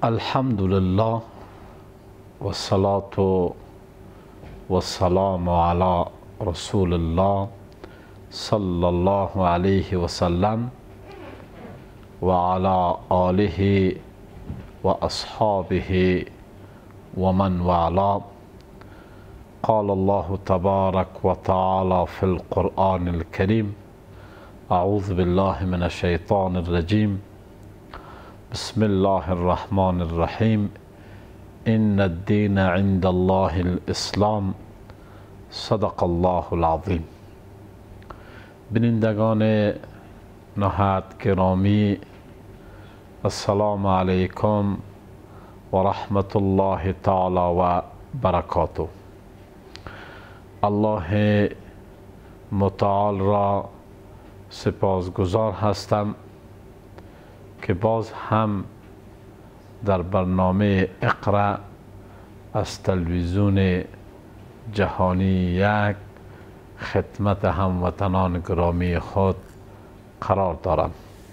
الحمد لله والصلاة والسلام على رسول الله صلى الله عليه وسلم وعلى آله وأصحابه ومن والاه. قال الله تبارك وتعالى في القرآن الكريم: أعوذ بالله من الشيطان الرجيم. بسم الله الرحمن الرحيم. إن الدين عند الله الإسلام. صدق الله العظیم. بینندگان نهایت گرامی، السلام علیکم و رحمت الله تعالی و برکاته. الله متعال را سپاسگزار هستم که باز هم در برنامه اقرا از تلویزیون جهانی یک خدمت هموطنان گرامی خود قرار دارم.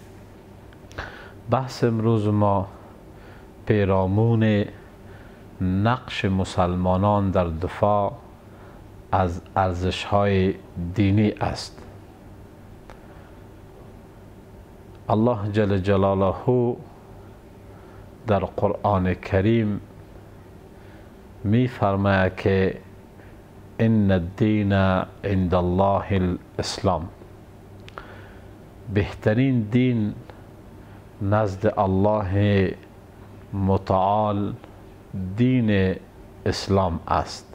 بحث امروز ما پیرامون نقش مسلمانان در دفاع از ارزش‌های دینی است. الله جل جلاله در قرآن کریم می فرماید که ان الدین عند الله الاسلام. بهترین دین نزد الله متعال دین اسلام است،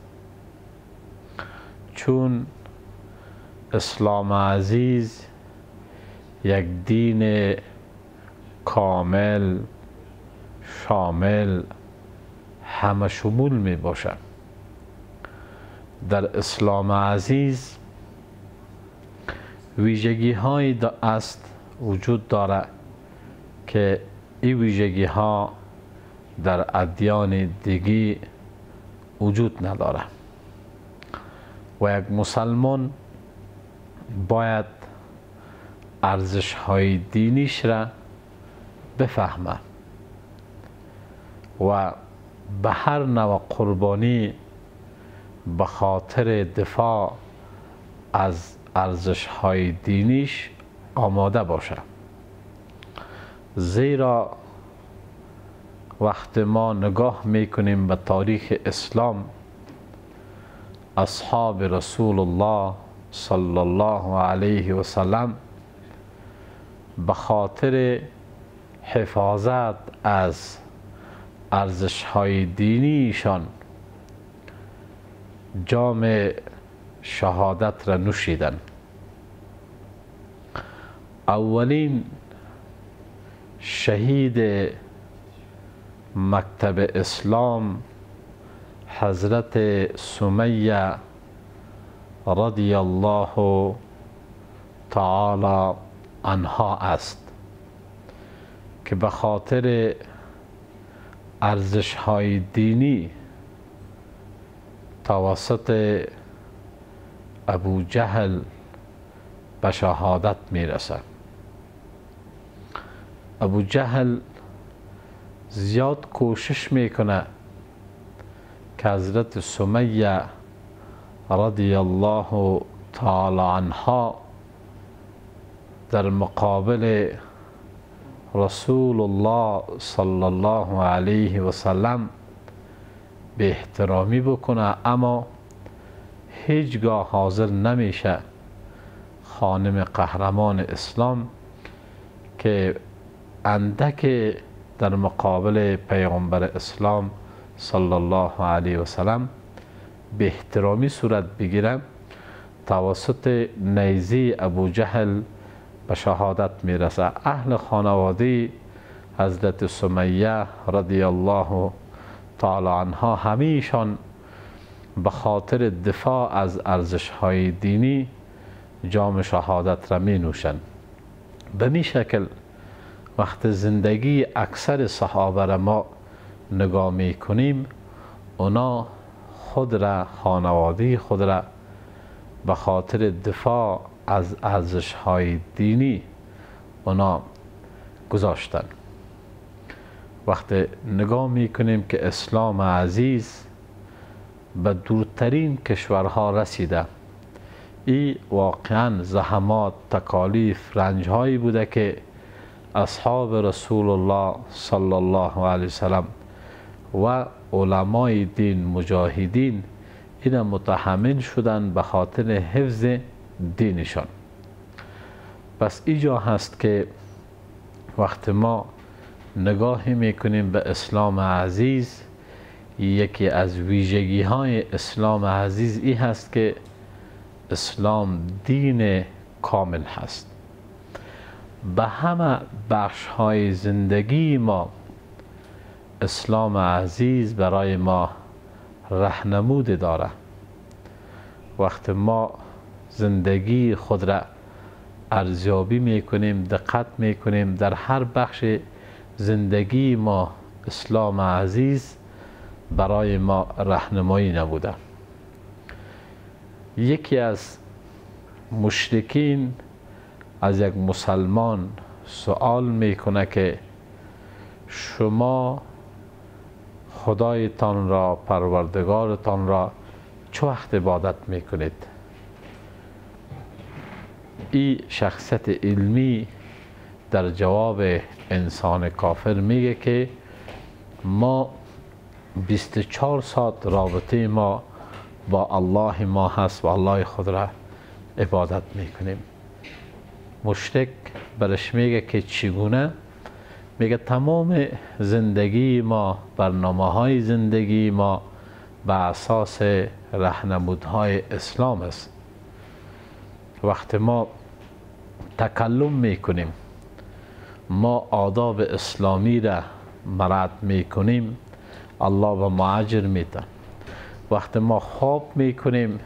چون اسلام عزیز یک دین کامل، شامل، همه شمول می باشد. در اسلام عزیز ویژگی های است وجود دارد که این ویژگی ها در ادیان دیگی وجود ندارد و یک مسلمان باید ارزش های دینیش را بفهمه و به هر نوع قربانی به خاطر دفاع از ارزش های دینیش آماده باشه. زیرا وقت ما نگاه میکنیم به تاریخ اسلام، اصحاب رسول الله صلی الله علیه و سلم به خاطر حفاظت از ارزش های دینیشان جام شهادت را نوشیدند. اولین شهید مکتب اسلام حضرت سمیه رضی الله تعالی عنها است که به خاطر ارزش های دینی توسط ابو جهل به شهادت می رسد. ابو جهل زیاد کوشش میکنه که حضرت سمیه رضی الله تعالی عنها در مقابل رسول الله صلی الله علیه و سلم به احترامی بکنه، اما هیچگاه حاضر نمیشه خانم قهرمان اسلام که اندک در مقابل پیغمبر اسلام صلی الله علیه و سلم به احترامی صورت بگیره، توسط نیزه ابو جهل به شهادت میرسه. اهل خانواده حضرت سمیه رضی الله تعالی عنها همیشان به خاطر دفاع از ارزش های دینی جام شهادت را می نوشند. به می شکل وقت زندگی اکثر صحابه را ما نگاه می کنیم، اونا خود را، خانواده خود را به خاطر دفاع از ارزش های دینی اونا گذاشتن وقتی نگاه میکنیم که اسلام عزیز به دورترین کشورها رسیده، این واقعا زحمات، تکالیف، رنج هایی بوده که اصحاب رسول الله صلی الله علیه وسلم و علمای دین، مجاهدین، این متحمل شدن به خاطر حفظ دینشان. پس اینجا هست که وقتی ما نگاهی میکنیم به اسلام عزیز، یکی از ویژگی های اسلام عزیز این هست که اسلام دین کامل هست. به همه بخش های زندگی ما اسلام عزیز برای ما راهنمود داره. وقتی ما زندگی خود را ارزیابی میکنیم، دقت میکنیم، در هر بخش زندگی ما اسلام عزیز برای ما راهنمایی نبوده. یکی از مشرکین از یک مسلمان سوال میکنه که شما خدایتان را، پروردگارتان را چه وقت عبادت میکنید؟ این شخصیت علمی در جواب انسان کافر میگه که ما 24 ساعت رابطه ما با الله ما هست و الله خود را عبادت میکنیم. مشرک برش میگه که چگونه؟ میگه تمام زندگی ما، برنامه های زندگی ما به اساس راهنمودهای اسلام است. وقتی ما تکلم میکنیم، ما آداب اسلامی را مراعات میکنیم، الله به ما اجر میده. وقتی ما خواب میکنیم،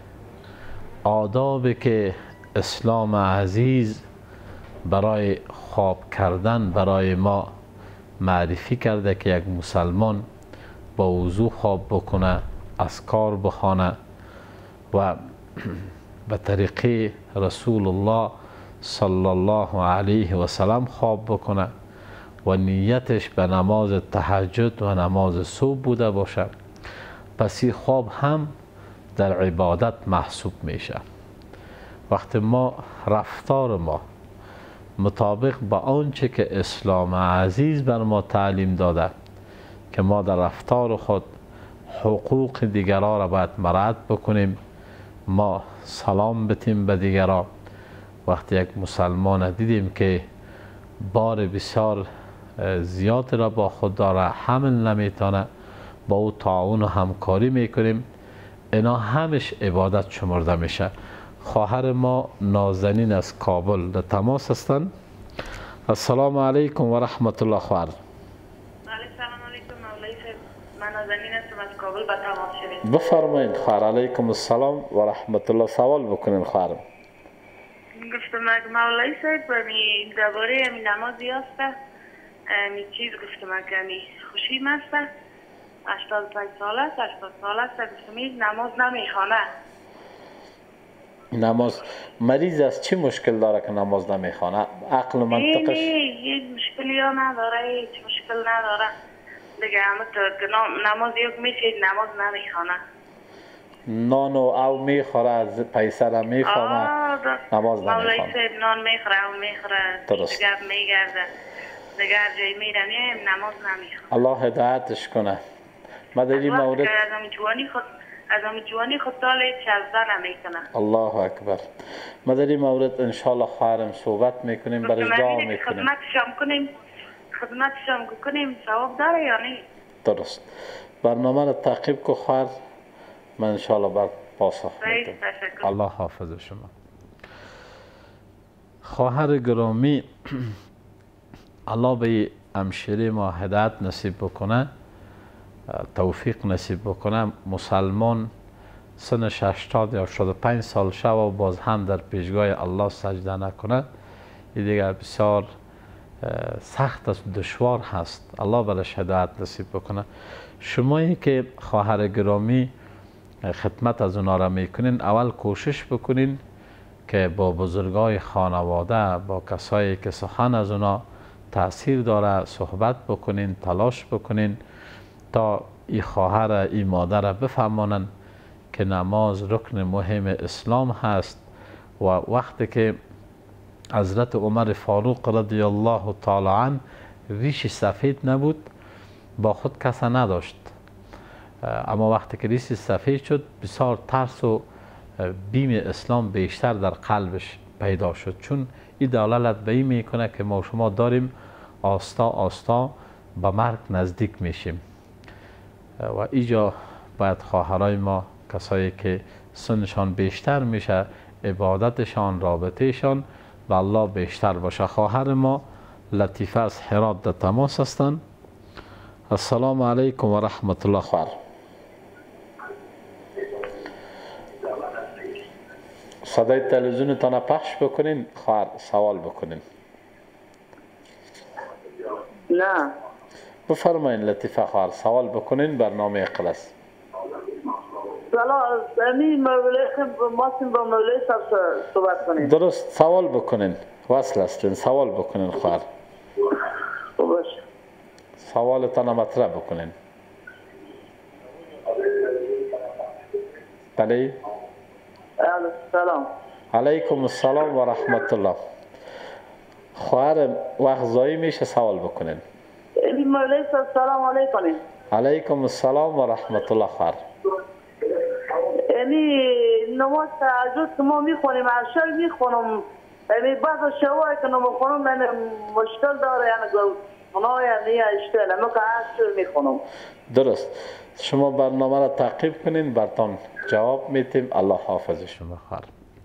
آدابی که اسلام عزیز برای خواب کردن برای ما معرفی کرده که یک مسلمان با وضو خواب بکنه، اذکار بخوانه و به طریقه رسول الله صلی الله علیه و سلم خواب بکنه و نیتش به نماز تهجد و نماز صبح بوده باشه، پس این خواب هم در عبادت محسوب میشه. وقتی ما رفتار ما مطابق با آنچه که اسلام عزیز بر ما تعلیم داده که ما در رفتار خود حقوق دیگران را باید مراعات بکنیم، ما سلام بتیم به دیگران. وقتی یک مسلمان دیدیم که بار بسیار زیاد را با خود داره، حمل نمیتونه، با او تعاون و همکاری میکنیم، اینا همش عبادت شمرده میشه. خواهر ما نازنین از کابل در تماس هستند. السلام علیکم و رحمت الله خواهر. سلام علیکم مولوی صاحب، من نازنین هستم از کابل، به تماس شدید. بفرمایید خواهر. علیکم السلام و رحمت الله. سوال بکنین خواهر. گفتم مولوی صاحب درباره همین نمازی هست، همین چیز گفتم که همین خوشیم هست، 85 سال است، 80 سال است، گفتم نماز نمیخوانه. نماز مریض است، چی مشکل داره که نماز نمیخوانه؟ عقل و منطقش هیچ مشکلی ها نداره، هیچ مشکل نداره دیگه. همه تو نماز یک میشه، نماز نمیخوانه. نان و او میخوره، از پیسه را میفهمه، نماز نمیخوانه. مولوی صاحب نان میخوره، او میخوره، درست. گپ میگرده دیگه، هر جایی میره نماز نمیخوانه. الله هدایتش کنه. ما در این مورد از همون جوانی خود سال 16 نمیکنه. الله اکبر. ما در این مورد انشالله خواهرم صحبت میکنیم، برش دعا میکنیم. خدمتشم کنیم ثواب داره یا نه؟ درست. برنامه را تعقیب کو خواهر، من انشالله بر پاسخ میکنم. الله حافظ شما. خواهر گرامی، الله به همشیره ما هدایت نصیب بکنه، توفیق نصیب بکنه. مسلمان سنش 80 یا 85 سال شو و باز هم در پیشگاه الله سجده نکنه، این دیگه بسیار سخت است، دشوار هست. الله برش هدایت نصیب بکنه. شمایی که خواهر گرامی خدمت از اونا را میکنین، اول کوشش بکنین که با بزرگای خانواده، با کسایی که سخن از اونا تاثیر داره. صحبت بکنین، تلاش بکنین تا این خواهر این مادر بفهمانن که نماز رکن مهم اسلام هست. و وقتی که حضرت عمر فاروق رضی الله تعالی عنه ریش سفید نبود، با خود کس نداشت، اما وقتی که ریش سفید شد بسیار ترس و بیم اسلام بیشتر در قلبش پیدا شد، چون این دلالت به این میکنه که ما شما داریم آستا آستا به مرگ نزدیک میشیم. و اینجا باید خواهرای ما، کسایی که سنشان بیشتر میشه، عبادتشان، رابطهشان به الله بیشتر باشه. خواهر ما لطیفه از هرات در تماس هستند. السلام علیکم و رحمت الله. خواهر صدای تلویزیونتان پخش بکنین، خواهر سوال بکنین. نه بفرمایین لطیفه خواهر، سوال بکنین، برنامه اقلاس. سلام، امین مولوی ماسیم با مولوی صاحب صحبت کنین. درست، سوال بکنین، وصل هستین، سوال بکنین خواهر. باش، سوالتان مطرح بکنین. بله. سلام. علیکم السلام و رحمت الله. خواهر وقت ضایع میشه، سوال بکنین. امین مولوی صاحب سلام علیکم. علیکم السلام و رحمت الله. خواهر نماز تهجد که ما میخونیم، عشر میخونم، بعض شوایی که نمیخونم مشکل داره، یعنی گناه یعنی اشتل، اما که عشر میخونم. درست، شما برنامه را تعقیب کنین، برتان جواب میتیم. الله حافظ شما خواهر.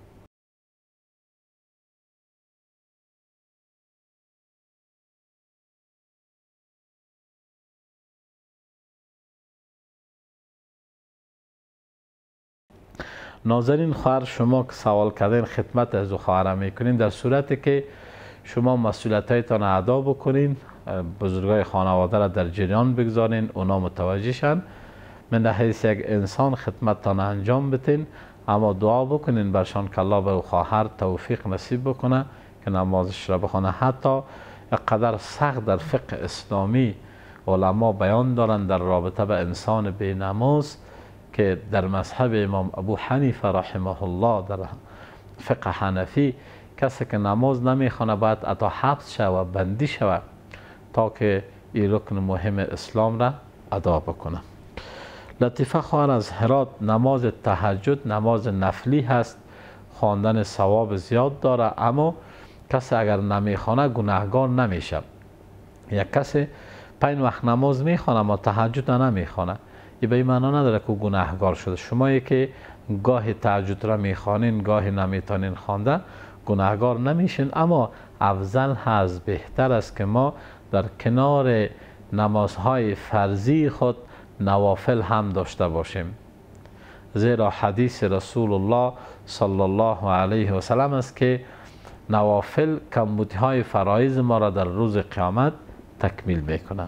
ناظرین، خواهر شما که سوال کردین خدمت از خواهر میکنین، در صورتی که شما مسئولیتایتان ادا بکنین، بزرگای خانواده را در جریان بگذارین، اونا متوجه شن، من حیث یک انسان خدمتتان انجام بتین، اما دعا بکنین برشان که الله به خواهر توفیق نصیب بکنه که نمازش را بخونه. حتی قدر سخت در فقه اسلامی علما بیان دارن در رابطه به انسان بی نماز، که در مذهب امام ابو حنیفه رحمه الله در فقه حنفی کسی که نماز نمیخونه باید حتی حبس شود، بندی شود تا که این رکن مهم اسلام را ادا بکنه. لطیفه خواهر از هرات، نماز تهجد نماز نفلی هست، خواندن ثواب زیاد داره، اما کسی اگر نمیخونه گناهگار نمیشه. یک کسی 5 وقت نماز میخونه اما تهجد نمیخونه، این به این معنا نداره که گناهگار شده. شما که گاهی تهجد را میخوانین، گاهی نمیتونین خوانده، گناهگار نمیشین، اما افضل هست، بهتر است که ما در کنار نمازهای فرضی خود نوافل هم داشته باشیم، زیرا حدیث رسول الله صلی الله علیه و سلم است که نوافل کمبودهای فرایض ما را در روز قیامت تکمیل میکنند.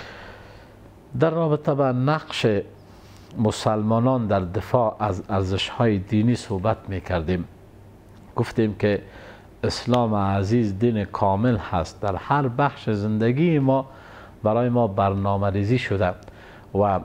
در رابطه با نقش مسلمانان در دفاع از ارزش‌های دینی صحبت می‌کردیم. گفتیم که اسلام عزیز دین کامل هست، در هر بخش زندگی ما برای ما برنامه ریزی شده و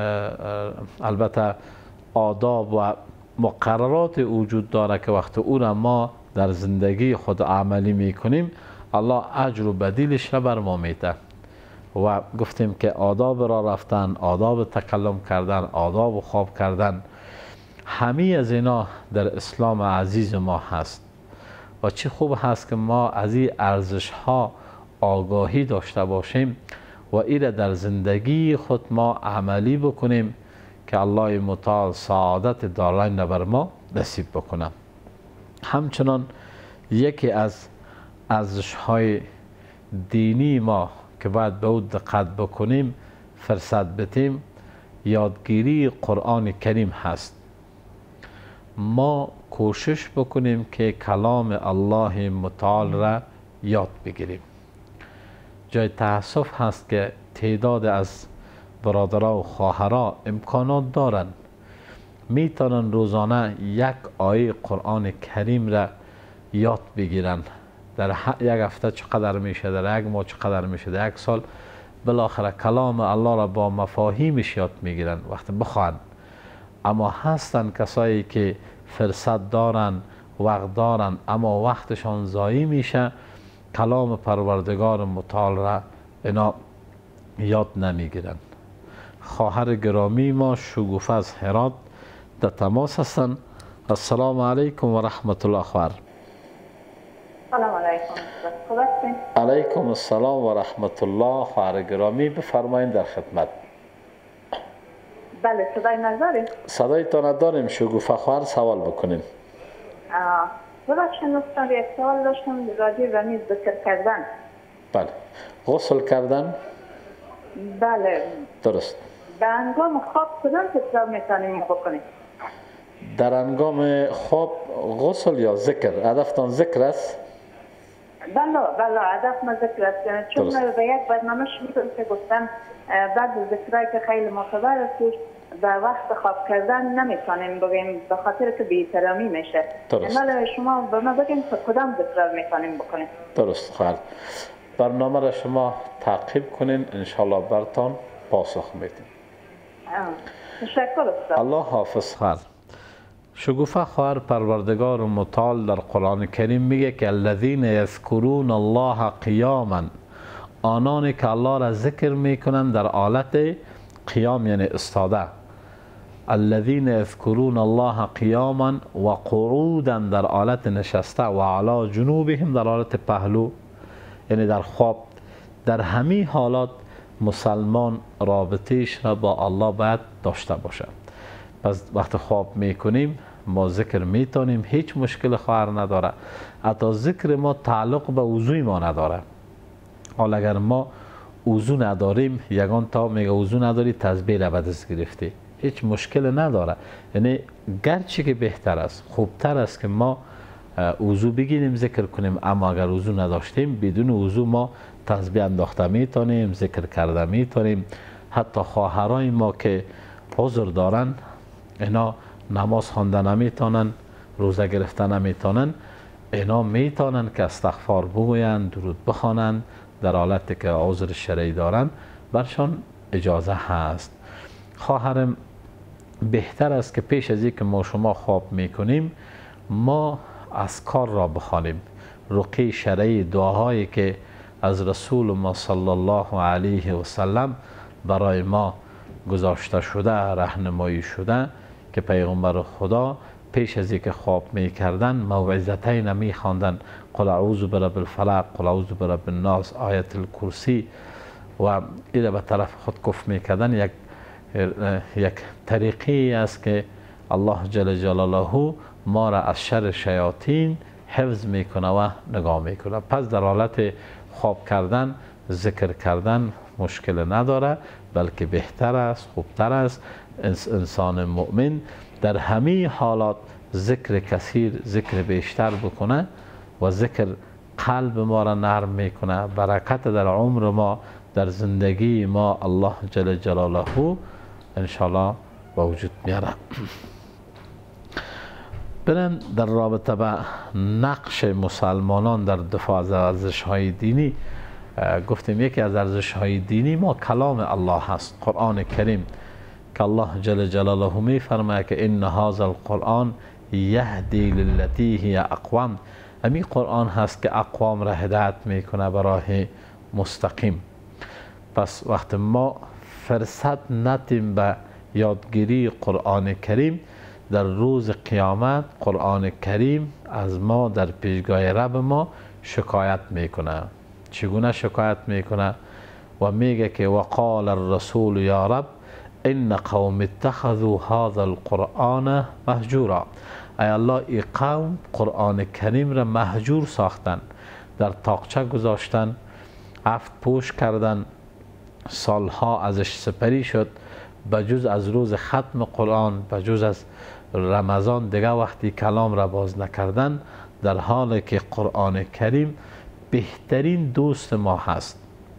البته آداب و مقررات وجود داره که وقت او را ما در زندگی خود عملی می‌کنیم، الله اجر و بدیلش را بر ما میده. و گفتیم که آداب را رفتن، آداب تکلم کردن، آداب خواب کردن، همه از اینا در اسلام عزیز ما هست و چه خوب هست که ما از این ارزش ها آگاهی داشته باشیم و این در زندگی خود ما عملی بکنیم که الله متعال سعادت دارین بر ما نصیب بکنه. همچنان یکی از ارزش های دینی ما که باید به او دقت بکنیم، فرصت بدیم، یادگیری قرآن کریم هست. ما کوشش بکنیم که کلام الله متعال را یاد بگیریم. جای تأسف هست که تعداد از برادرها و خواهرها امکانات دارند، میتونن روزانه یک آیه قرآن کریم را یاد بگیرن، در یک هفته چقدر میشه، در یک ماه چقدر میشه، در یک سال. بالاخره کلام الله را با مفاهیمش یاد میگیرن وقتی بخوان. اما هستن کسایی که فرصت دارن، وقت دارن، اما وقتشان ضایع میشه، کلام پروردگار متعال را اینا یاد نمیگیرن. خواهر گرامی ما شگوفه از هرات در تماس هستن. السلام علیکم و رحمت الله. خواهر سلام علیکم. علیکم السلام و رحمت الله. خواهر گرامی بفرمایید، در خدمت. بله صدای نداریم؟ صدای تا نداریم. شگوفه خواهر سوال بکنیم. ببخشید استاد، یک سوال داشتم راجع به همین ذکر کردن. بله. غسل کردن؟ بله. درست. به هنگام خواب کدام تکرار میتونیم بکنیم؟ در هنگام خواب غسل یا ذکر؟ هدفتان ذکر است؟ بله هدف ما ذکر است. چون به یک برنامه شنیدم که گفتن بعد ذکرایی که خیلی معتبر است به وقت خواب کردن نمیتونیم بگیم به خاطر که بی‌احترامی میشه. ولی شما به ما بگین کدام ذکر میتونیم بکنیم؟ درست. خواهر برنامه را شما تعقیب کنین، انشالله برتان پاسخ میدیم. تشکر استاد. الله حافظ. خواهر شگوفه خواهر پروردگار متعال در قرآن کریم میگه که الذین یذکرون الله قیاما، آنانی که الله را ذکر میکنن در حالت قیام یعنی استاده. الذین یذکرون الله قیاما و قعودا در حالت نشسته و علی جنوبهم در حالت پهلو یعنی در خواب. در همین حالات مسلمان رابطهش را با الله باید داشته باشه. پس وقت خواب میکنیم ما ذکر میتونیم، هیچ مشکل خواهر نداره. حتی ذکر ما تعلق به وضوی ما نداره. حالا اگر ما وضو نداریم، یگان تا میگه وضو نداری تسبیح را به دست گرفتی، هیچ مشکل نداره. یعنی گرچه که بهتر است، خوبتر است که ما وضو بگیریم ذکر کنیم، اما اگر وضو نداشتیم بدون وضو ما تسبیح انداخته میتونیم، ذکر کرده میتونیم. حتی خواهرای ما که عذر دارن، اینا نماز خوانده نمیتونن، روزه گرفته نمیتونن، اینا میتونن که استغفار بگوین، درود بخوانن در حالتی که عذر شرعی دارن، برشان اجازه هست. خواهرم بهتر است که پیش از اینکه ما شما خواب میکنیم ما اذکار را بخوانیم، رقی شرعی، دعاهایی که از رسول ما صلی الله علیه و سلم برای ما گذاشته شده، راهنمایی شده، که پیغمبر خدا پیش از اینکه خواب میکردن موعظتین میخواندن، قل اعوذ برب الفلق، قل اعوذ برب الناس، آیت الکرسی، و این به طرف خود کف میکردن. یک طریقی است که الله جل جلاله ما را از شر شیاطین حفظ میکنه و نگاه میکنه. پس در حالت خواب کردن ذکر کردن مشکل نداره، بلکه بهتر است، خوبتر است. انسان مؤمن در همه حالات ذکر کثیر، ذکر بیشتر بکنه و ذکر قلب ما را نرم میکنه، برکت در عمر ما، در زندگی ما الله جل جلاله انشالله با وجود میاره. برن در رابطه به نقش مسلمانان در دفاع از ارزش‌های دینی گفتیم یکی از ارزش‌های دینی ما کلام الله هست، قرآن کریم، که الله جل جلاله می فرماید که ان هذا القرآن یهدی للتی هی اقوم. همین قرآن هست که اقوام را هدایت میکنه به راه مستقیم. پس وقت ما فرصت ندیم به یادگیری قرآن کریم، در روز قیامت قرآن کریم از ما در پیشگاه رب ما شکایت میکنه. چگونه شکایت میکنه؟ و میگه که وقال الرسول یا رب ان قوم اتخذوا هذا القرآن مهجورا. ای الله این قوم قرآن کریم را مهجور ساختن، در تاقچه گذاشتن، افت پوش کردن، سالها ازش سپری شد، بجز از روز ختم قرآن، بجز از رمضان دیگه وقتی کلام را باز نکردن، در حالی که قرآن کریم بهترین دوست ما هست.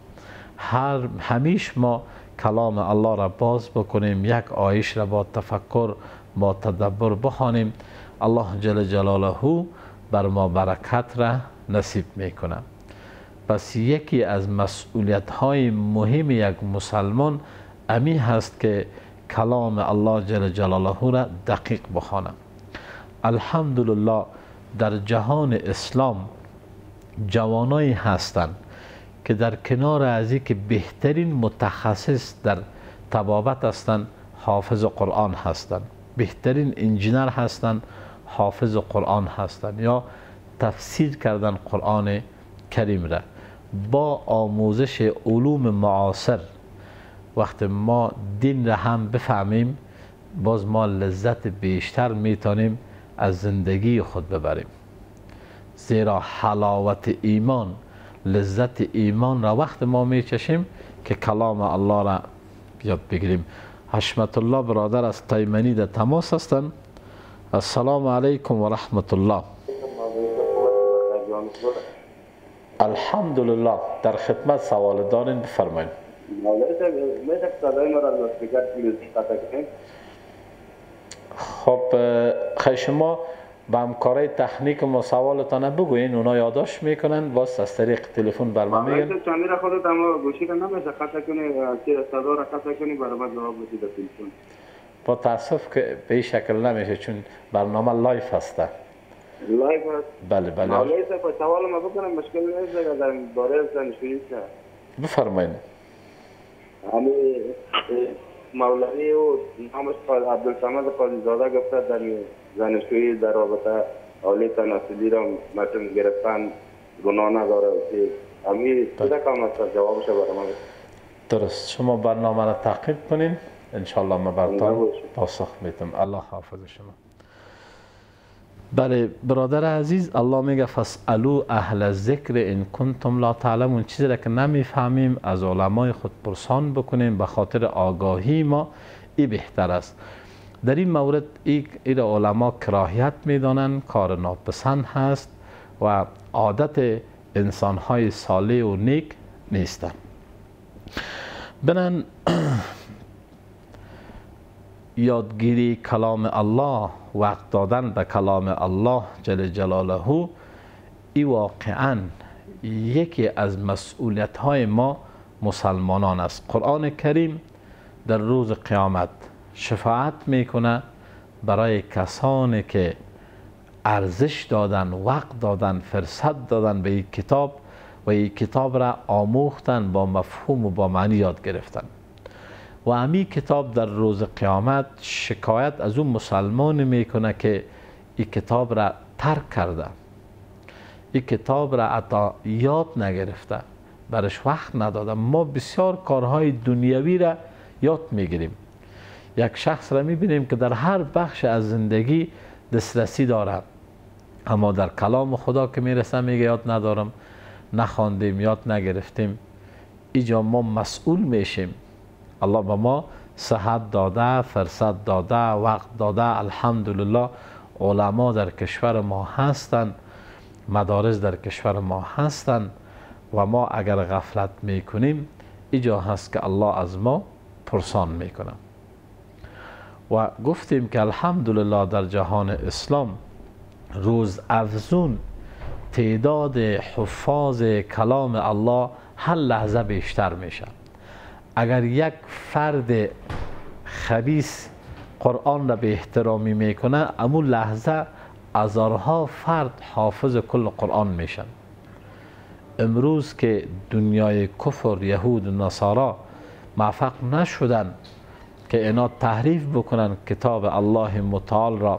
همیشه ما کلام الله را باز بکنیم، یک آیش را با تفکر با تدبر بخوانیم. الله جل جلاله بر ما برکت را نصیب میکنه. پس یکی از مسئولیت های مهم یک مسلمان امی هست که کلام الله جل جلاله را دقیق بخوانه. الحمدلله در جهان اسلام جوانایی هستند که در کنار از اینکه بهترین متخصص در طبابت هستند حافظ قرآن هستند، بهترین انجینر هستند حافظ قرآن هستند، یا تفسیر کردن قرآن کریم را. با آموزش علوم معاصر وقتی ما دین را هم بفهمیم، باز ما لذت بیشتر میتونیم از زندگی خود ببریم. زیرا حلاوت ایمان، لذت ایمان را وقت ما میچشیم که کلام الله را یاد بگیریم. حشمت الله برادر از تایمنی در تماس هستند. السلام علیکم و رحمت الله. الحمدلله، در خدمت. سوال دارین بفرمایید. خب خیلی شما با همکارای تکنیک ما سوالتان بگوین، اونا یادداشت میکنن، باز از طریق تلفن بر ما میگن. چندی خودت اما گوشی کنه نمیشه خطا کنی که صدا را خطا کنی برای جواب بدی در تلفن. با تاسف که به این شکل نمیشه چون برنامه لایف هسته. لایف هست؟ بله بله. مولوی صاحب سوال ما بکنم مشکل نیست در باره زنشویی که بفرمایید. همین مولوی و نامش عبدالصمد قاضی زاده گفته در زنشویی در رابطه اولی تناسلی را متن گرفتن گناه نداره که همین چه کام است؟ جوابش برای ما درست. شما برنامه را تعقیب کنین، انشالله ما براتون پاسخ میدم. الله حافظ شما. بله برادر عزیز، الله میگه فاسالو اهل الذکر ان کنتم لا تعلمون. چیزی را که نمیفهمیم از علمای خود پرسان بکنیم، به خاطر آگاهی ما ای بهتر است. در این مورد این علما کراهیت میدانند، کار ناپسند هست و عادت انسانهای صالح و نیک نیست. بنان یادگیری کلام الله، وقت دادن به کلام الله جل جلاله، این واقعا یکی از مسئولیت های ما مسلمانان است. قرآن کریم در روز قیامت شفاعت میکنه برای کسانی که ارزش دادن، وقت دادن، فرصت دادن به این کتاب و این کتاب را آموختن، با مفهوم و با معنی یاد گرفتن. و امی کتاب در روز قیامت شکایت از اون مسلمان میکنه که این کتاب را ترک کرده، این کتاب را حتی یاد نگرفته، برش وقت نداده. ما بسیار کارهای دنیوی را یاد میگیریم. یک شخص را میبینیم که در هر بخش از زندگی دسترسی داره، اما در کلام خدا که میرسه میگه یاد ندارم، نخواندیم، یاد نگرفتیم. اینجا ما مسئول میشیم. الله به ما صحت داده، فرصت داده، وقت داده. الحمدلله علما در کشور ما هستند، مدارس در کشور ما هستند و ما اگر غفلت میکنیم اینجا هست که الله از ما پرسان میکنه. و گفتیم که الحمدلله در جهان اسلام روز افزون تعداد حفاظ کلام الله هر لحظه بیشتر میشه. اگر یک فرد خبیث قرآن را به احترامی میکنه، امون لحظه هزارها فرد حافظ کل قرآن میشن. امروز که دنیای کفر، یهود و نصارا موفق نشدن که اینا تحریف بکنن کتاب الله متعال را،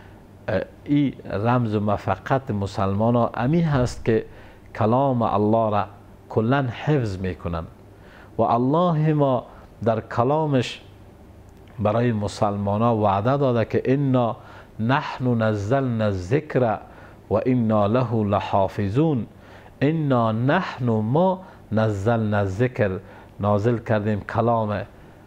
این رمز و مفقت مسلمان ها امی هست که کلام الله را کلن حفظ میکنن. و الله ما در کلامش برای مسلمان ها وعده داده که انا نحن نزلنا الذکر و انا له لحافظون. انا نحن ما نزلنا الذکر، نازل کردیم کلام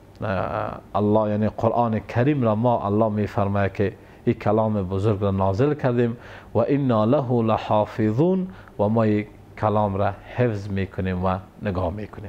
الله یعنی قرآن کریم را. ما الله میفرماید که این کلام بزرگ را نازل کردیم و انا له لحافظون، و ما این کلام را حفظ میکنیم و نگاه میکنیم.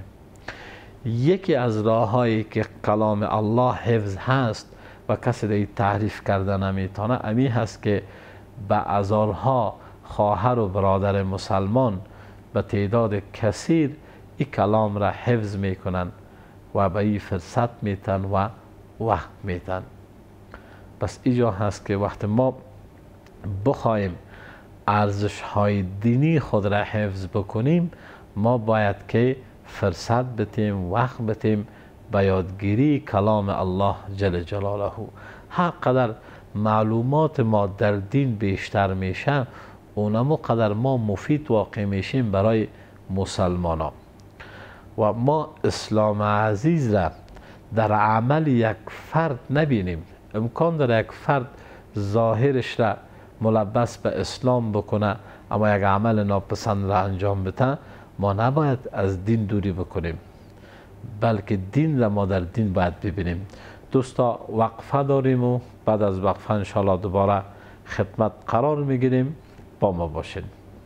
یکی از راههایی که کلام الله حفظ هست و کسی را تعریف کردن نمیتونه، امی هست که به هزارها خواهر و برادر مسلمان به تعداد کثیر این کلام را حفظ میکنن و به این فرصت میتن و وقت میتن. پس اینجا هست که وقت ما بخوایم ارزش های دینی خود را حفظ بکنیم، ما باید که فرصت بتیم، وقت بتیم به یادگیری کلام الله جل جلاله. هر قدر معلومات ما در دین بیشتر میشه، اونمو قدر ما مفید واقع میشیم برای مسلمان ها. و ما اسلام عزیز را در عمل یک فرد نبینیم. امکان داره یک فرد ظاهرش را ملبس به اسلام بکنه اما یک عمل ناپسند را انجام بده. ما نباید از دین دوری بکنیم، بلکه دین را ما در دین باید ببینیم. دوستا وقفه داریم و بعد از وقفه انشاءالله دوباره خدمت قرار میگیریم. با ما باشین.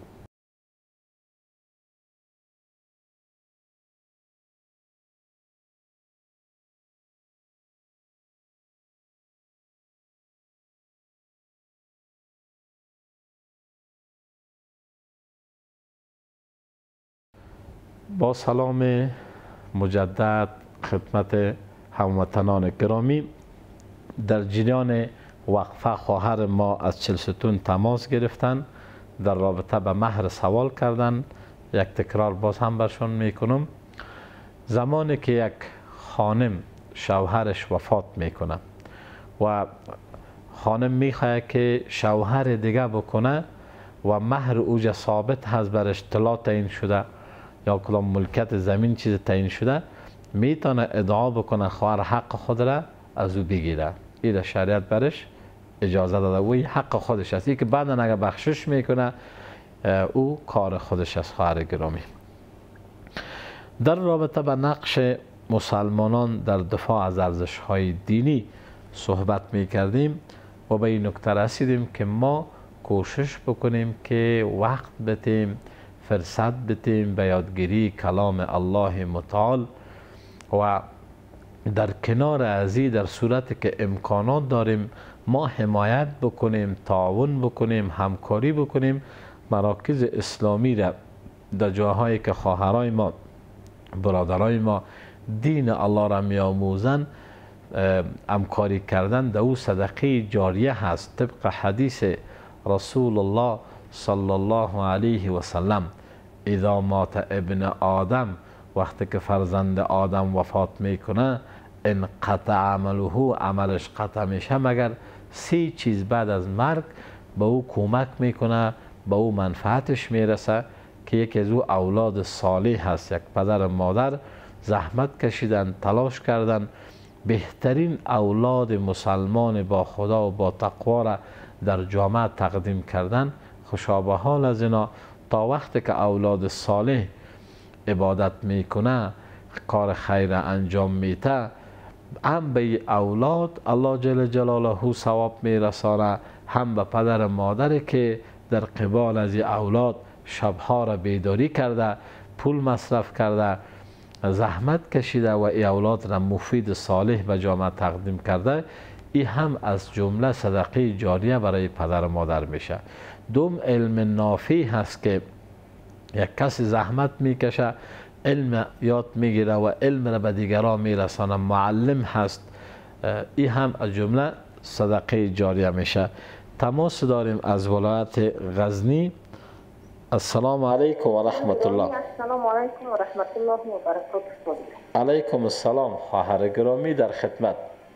با سلام مجدد خدمت هموطنان گرامی، در جریان وقفه خواهر ما از چلستون تماس گرفتن، در رابطه به مهر سوال کردن. یک تکرار باز هم برشون میکنم. زمانی که یک خانم شوهرش وفات میکنه و خانم میخواه که شوهر دیگه بکنه و مهر اوج ثابت هست، برش طلا تعیین شده یا کدام ملکت زمین چیز تعیین شده، میتونه ادعا بکنه خواهر حق خود را از او بگیره. این شریعت برش اجازه داده و این حق خودش است. این که بعدا اگر بخشش میکنه او کار خودش است. خواهر گرامی، در رابطه به نقش مسلمانان در دفاع از ارزش های دینی صحبت میکردیم و به این نکته رسیدیم که ما کوشش بکنیم که وقت بتیم، فرصت بتیم به یادگیری کلام الله متعال و در کنار ازی در صورتی که امکانات داریم ما حمایت بکنیم، تعاون بکنیم، همکاری بکنیم. مراکز اسلامی را در جاهایی که خواهرای ما، برادرای ما دین الله را میآموزند، همکاری کردن در او صدقه جاریه هست. طبق حدیث رسول الله صلی الله علیه و سلم، اذا مات ابن آدم، وقتی که فرزند آدم وفات میکنه، انقطع عمله، عملش قطع میشه مگر 3 چیز بعد از مرگ به او کمک میکنه، به او منفعتش میرسه، که یکی از او اولاد صالح هست. یک پدر و مادر زحمت کشیدن، تلاش کردن، بهترین اولاد مسلمان با خدا و با تقوا را در جامعه تقدیم کردن. خوشا به حال از اینا تا وقتی که اولاد صالح عبادت میکنه، کار خیر انجام میده، هم به اولاد الله جل جلاله ثواب میرسانه، هم به پدر و مادر که در قبال از اولاد شبها را بیداری کرده، پول مصرف کرده، زحمت کشیده و ای اولاد را مفید صالح به جامعه تقدیم کرده. این هم از جمله صدقه جاریه برای پدر و مادر میشه. دوم علم نافع هست که یک کسی زحمت میکشه، علم یاد میگیره و علم را به دیگران میرسانه، معلم هست. این هم از جمله صدقه جاریه میشه. تماس داریم از ولایت غزنی. السلام علیکم و رحمت الله. السلام علیکم و رحمت الله و برکاته. علیکم السلام. خواهر گرامی در خدمت.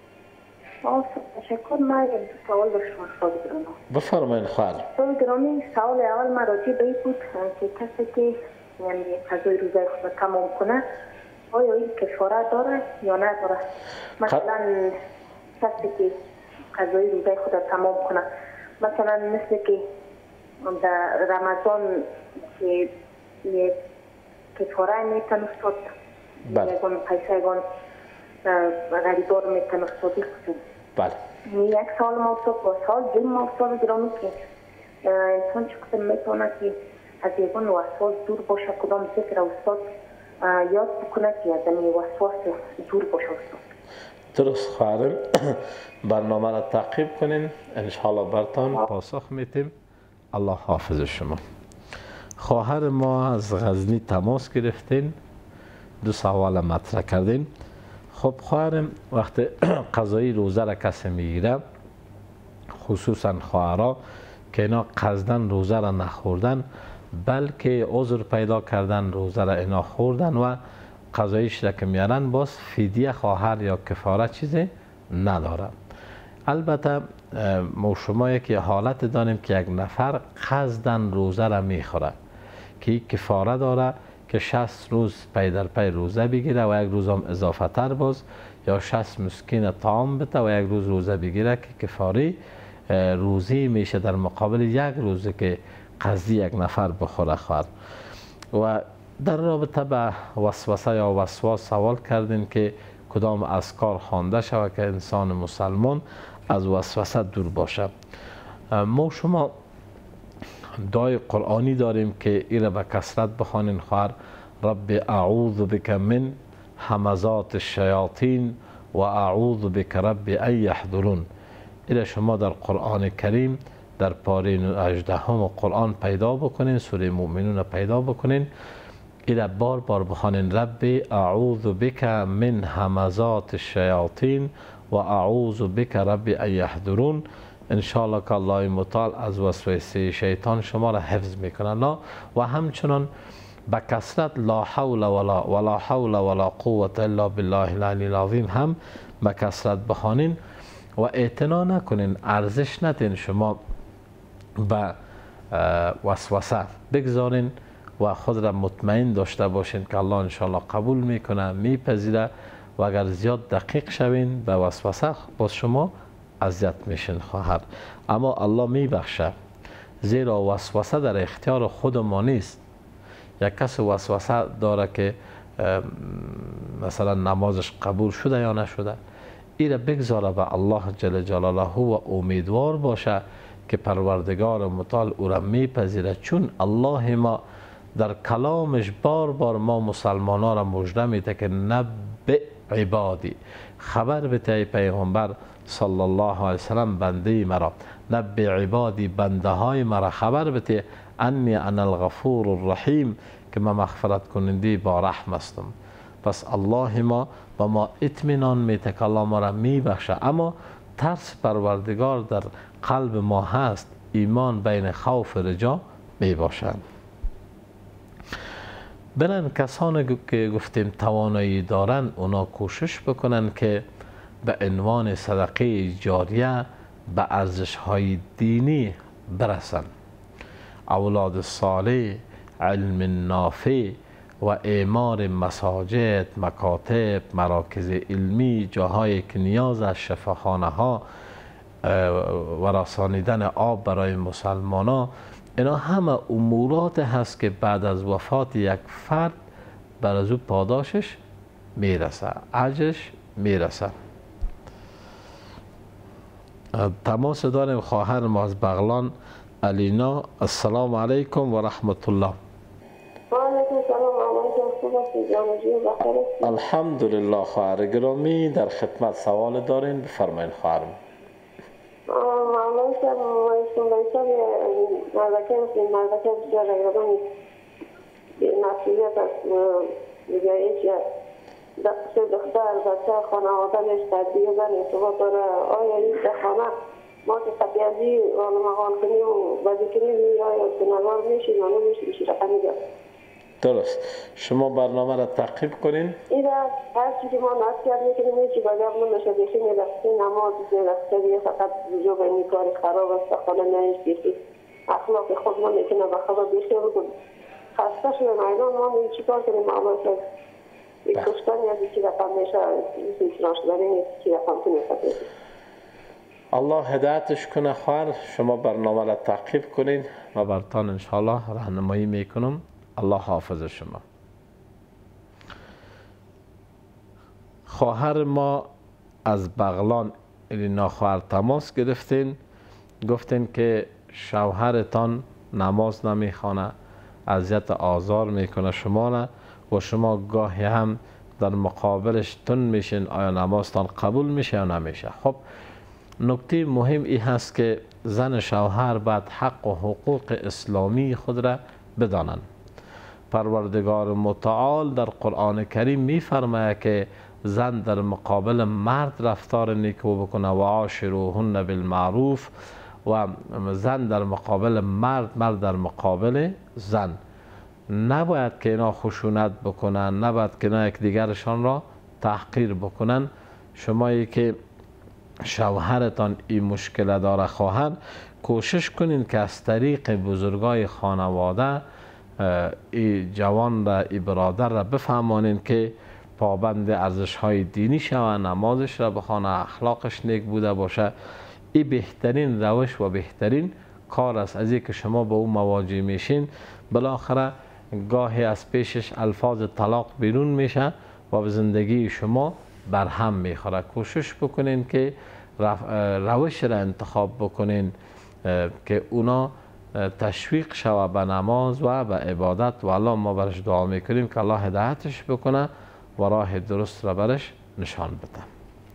تشکر. من یک سوال داشتم استاد گرامی. بفرمایید خواهر. استاد گرامی، سوال اول من راجع به این بود که کسی که یعنی قضای روزه خود تمام کنه، آیا این کفاره داره یا نداره؟ مثلا کسی که قضای روزه خود تمام کنه، مثلا مثل که در رمضان که یک کفاره میتن استاد، یکان پیسه یکان غریبار میتن استادی خود. بله. یک سال ما استاد با سال دیم ما استاد گرامی که انسان چقدر میتونه که از یکان وسواس دور باشه، کدام ذکر استاد یاد بکنه که از این وسواس دور باشه استاد. درست خواهرم. برنامه را تعقیب کنین، انشاءالله برتان پاسخ میتیم. الله حافظ شما. خواهر ما از غزنی تماس گرفتین، 2 سوال مطرح کردین. خب خواهرم وقت قضایی روزه را کسی میگیره، خصوصا خواهرها که اینا قصدن روزه را نخوردن بلکه عذر پیدا کردن روزه را اینا خوردن و قضاییش را که میارن باز فدیه خواهر یا کفاره چیزی نداره. البته ما شما که حالت داریم که یک نفر قصدن روزه را میخوره که کفاره داره که 60 روز پی در پی روزه بگیره و یک روز هم اضافه تر باز، یا 60 مسکین طعام بده و یک روز روزه بگیره که کفاره روزی میشه در مقابل یک روزی که قصدی یک نفر بخوره خواهد. و در رابطه به وسوسه یا وسواس سوال کردین که کدام اذکار خوانده شود که انسان مسلمان از وسوسه دور باشه. ما شما دعای قرآنی داریم که ایره به کثرت بخوانین خواهر: رب اعوذ بک من همزات الشیاطین و اعوذ بک رب ان یحضرون. ایره شما در قرآن کریم در پاره 18 قرآن پیدا بکنین، سوره مؤمنون پیدا بکنین، ایره بار بار بخوانین: رب اعوذ بک من همزات الشیاطین و اعوذ بک رب ان یحضرون. انشاءالله که الله متعال از وسوسه شیطان شما را حفظ میکنه. و همچنان به کثرت لا حول ولا حول ولا قوة الا بالله العلی العظیم هم به کثرت بخوانین و اعتنا نکنین، ارزش ندین شما به وسوسه بگذارین و خود را مطمئن داشته باشین که الله انشاءالله قبول میکنه، میپذیره. و اگر زیاد دقیق شوین به وسوسه باز شما اذیت میشین خواهر. اما الله میبخشه، زیرا وسوسه در اختیار خود ما نیست. یک کس وسوسه داره که مثلا نمازش قبول شده یا نشده، ایره بگذاره به الله جل جلاله و امیدوار باشه که پروردگار متعال او را میپذیره، چون الله ما در کلامش بار بار ما مسلمان ها را مژده میده که نبئ عبادی، خبر بده ای پیغمبر صلی الله علیه وسلم بنده مرا، نبئ عبادی بنده های مرا خبر بده انی انا الغفور الرحیم که من مغفرت کننده با رحم هستم. پس الله ما با ما اطمینان میده که الله ما را میبخشه، اما ترس پروردگار در قلب ما هست، ایمان بین خوف و رجا میباشند. برن کسانی که گفتیم توانایی دارن اونا کوشش بکنن که به عنوان صدقه جاریه به ارزش های دینی برسن. اولاد صالح، علم نافع و اعمار مساجد، مکاتب، مراکز علمی، جاهایی که نیاز از شفاخانه ها و رسانیدن آب برای مسلمان ها، اینا همه امورات هست که بعد از وفات یک فرد بر از او پاداشش میرسه، اجرش میرسه. تماس داریم خواهر ما از بغلان، الینا. السلام علیکم و رحمت الله. الحمدلله خواهر گرامی، در خدمت سوال دارین، بفرمایین خواهرم. معلوم شد مایستون مردکه بسیار رگرانی مسئولیت از دیگه دقیقه دختر بچه خانوادهش تدبیر زن ارتباط داره. آیا این خانه ما که قبیازی رانمقان کنیم و بازی کنیم آیا سنوار میشیم یا نمیشیم رقمی دار؟ درست. شما برنامه را تعقیب کنین؟ این را هر چیزی ما نصیحت میکنیم هیچی بگم نمیشه بیخی میرستی نماز میرسته دیگه فقط جو به این کاری خراب است خانه نیش بیخی اخلاق خود ما میکنه بخواه بیخی بگم خسته شده میدان ما چی کار کنیم معلوم شد یک کشتانی از یکی رقم میشه میتوناش داریم یکی رقم کنیم. الله هدایتش کنه خواهر. شما برنامه را تعقیب کنین و برتان انشاءالله راهنمایی میکنم. الله حافظ شما. خواهر ما از بغلان الینا خواهر تماس گرفتین، گفتین که شوهرتان نماز نمیخوانه، اذیت آزار میکنه شما را و شما گاهی هم در مقابلش تن میشین، آیا نمازتان قبول میشه یا نمیشه؟ خب نکته مهم ای هست که زن شوهر باید حق و حقوق اسلامی خود را بدانند. پروردگار متعال در قرآن کریم می‌فرماید که زن در مقابل مرد رفتار نیکو بکنه و عاشروهن بالمعروف، و زن در مقابل مرد، مرد در مقابل زن. نباید که اینا خشونت بکنن، نباید که اینا یک دیگرشان را تحقیر بکنن. شمایی که شوهرتان این مشکل داره خواهد، کوشش کنین که از طریق بزرگای خانواده ای جوان را، ای برادر را بفهمانین که پابند ارزش های دینی شوه، نمازش را بخوانه، اخلاقش نیک بوده باشه. این بهترین روش و بهترین کار است. از اینکه شما با او مواجه میشین، بالاخره گاهی از پیشش الفاظ طلاق بیرون میشه و به زندگی شما برهم میخوره. کوشش بکنین که روش را انتخاب بکنین که اونا تشویق شوه به نماز و به عبادت، و الله ما برش دعا میکنیم که الله هدایتش بکنه و راه درست را برش نشان بده.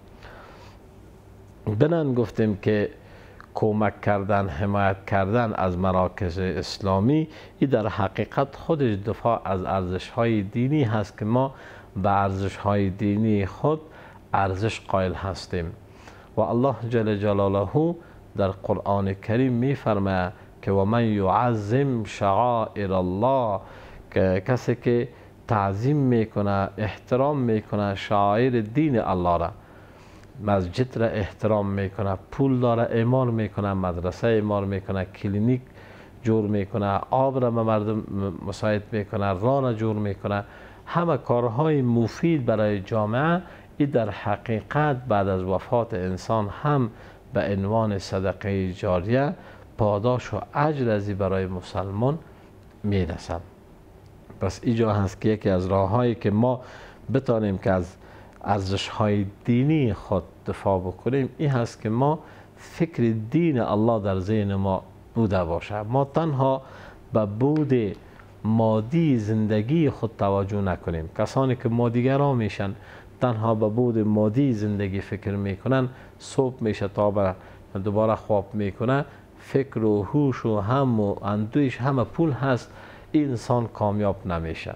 بنان گفتیم که کمک کردن، حمایت کردن از مراکز اسلامی، این در حقیقت خودش دفاع از ارزش های دینی هست که ما به ارزش های دینی خود ارزش قائل هستیم. و الله جل جلاله در قرآن کریم میفرماید که و من یعظم شعائر الله، که کسی که تعظیم میکنه، احترام میکنه شعائر دین الله را، مسجد را احترام میکنه، پول داره اعمار میکنه، مدرسه اعمار میکنه، کلینیک جور میکنه، آب را به مردم مساعد میکنه، راه را جور میکنه، همه کارهای مفید برای جامعه، این در حقیقت بعد از وفات انسان هم به عنوان صدقه جاریه پاداش و اجر ازی برای مسلمان میرسد. پس اینجا هست که یکی از راههایی که ما بتانیم که از ارزش های دینی خود دفاع بکنیم، این هست که ما فکر دین الله در ذهن ما بوده باشه. ما تنها به بود مادی زندگی خود توجه نکنیم. کسانی که مادیگرا میشن، تنها به بود مادی زندگی فکر میکنن، صبح میشه تا به دوباره خواب میکنه، فکر و هوش و هم و اندویش همه پول هست، این انسان کامیاب نمیشه.